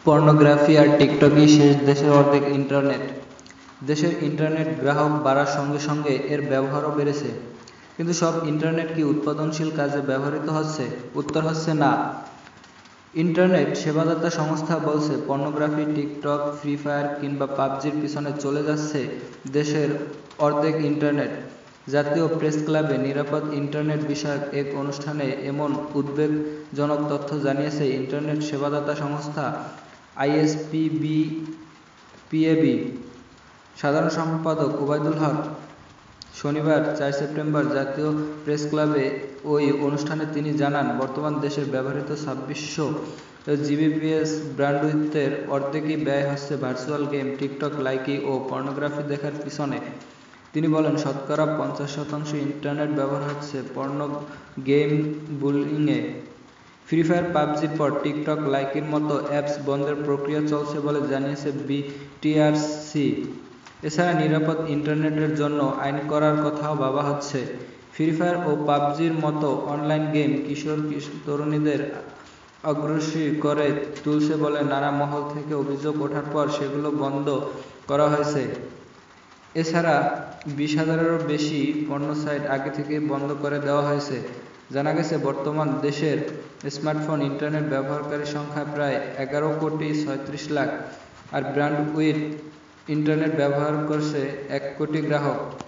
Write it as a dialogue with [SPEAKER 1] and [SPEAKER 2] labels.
[SPEAKER 1] Pornography আর টিকটকই শেষ দেশের অর্ধেক ইন্টারনেট। দেশের ইন্টারনেট গ্রাহক বাড়ার সঙ্গে সঙ্গে এর ব্যবহারও বেড়েছে। কিন্তু সব ইন্টারনেট কি উৎপাদনশীল কাজে ব্যবহৃত হচ্ছে? উত্তর হচ্ছে না। ইন্টারনেট সেবাদাতা সংস্থা বলছে, পর্নোগ্রাফি, টিকটক, ফ্রি ফায়ার কিংবা পাবজির পিছনে চলে যাচ্ছে দেশের অর্ধেক ইন্টারনেট। জাতীয় প্রেস ক্লাবে নিরাপদ ইন্টারনেট বিষয়ক এক অনুষ্ঠানে এমন উদ্বেগজনক তথ্য জানিয়েছে ইন্টারনেট সেবাদাতা সংস্থা আইএসপিবিপিএবি সাধারণ সম্পাদক ওবায়দুল হক। শনিবার 4 সেপ্টেম্বর জাতীয় প্রেস ক্লাবে ওই অনুষ্ঠানে তিনি জানান, বর্তমান দেশের ব্যবহৃত 2600 জিবিপিএস ব্যান্ডউইথের অর্ধেকই ব্যয় হচ্ছে ভার্চুয়াল গেম, টিকটক, লাইকি ও পর্নোগ্রাফি দেখার পিছনে। তিনি বলেন, শতকরা 50% ইন্টারনেট ব্যবহার হচ্ছে পর্নো, গেম, বুলিংয়ে। ফ্রি ফায়ার, পাবজির পর টিকটক, লাইকির মতো অ্যাপস বন্ধের প্রক্রিয়া চলছে বলে জানিয়েছে বিটিআরসি। এছাড়া নিরাপদ ইন্টারনেটের জন্য আইন করার কথাও ভাবা হচ্ছে। ফ্রি ফায়ার ও পাবজির মতো অনলাইন গেম কিশোর তরুণীদের অগ্রসর করে তুলছে বলে নানা মহল থেকে অভিযোগ ওঠার পর সেগুলো বন্ধ করা হয়েছে। এছাড়া 20,000-এরও বেশি পর্নো সাইট আগে থেকেই বন্ধ করে দেওয়া হয়েছে। জানা গেছে, বর্তমান দেশের স্মার্টফোন ইন্টারনেট ব্যবহারকারীর সংখ্যা প্রায় 11,36,00,000 আর ব্যান্ডউইথ ইন্টারনেট ব্যবহার করছে 1 কোটি গ্রাহক।